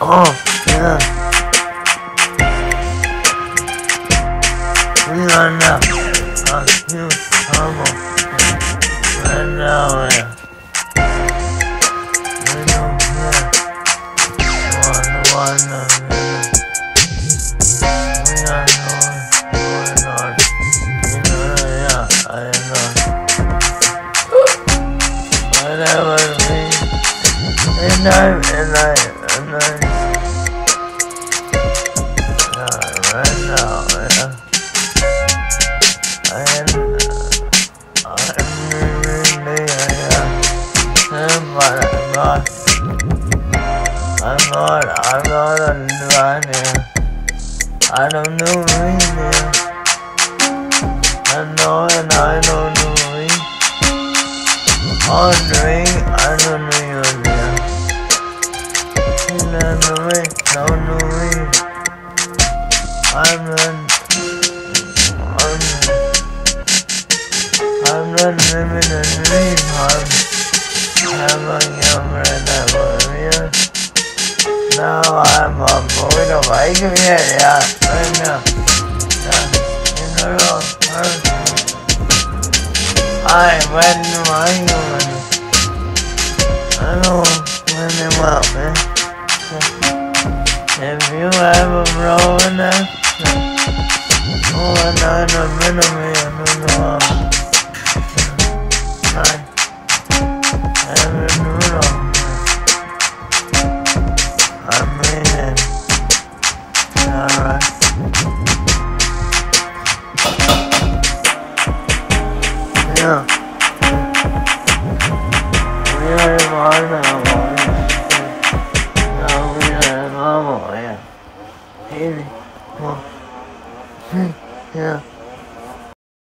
Oh, yeah. We are now a huge humble right now, yeah. We don't care. One, yeah. We are going on. You know, yeah, I know. Whatever we, and I, right now, yeah. I'm really, I'm not on the line here. I don't know really. I know and I don't know really. On the ring, I don't know you there. No way, no way. I'm not living a dream. I'm having a memory. Now I'm a boy of I can hear ya right now. In the road, I went to my human. I know when they want me. If you have a broken neck, oh, and I don't know me, I don't know. I haven't known. I mean it. Alright. Yeah. We are in one now. Now we are in one more, yeah. Easy. Yeah.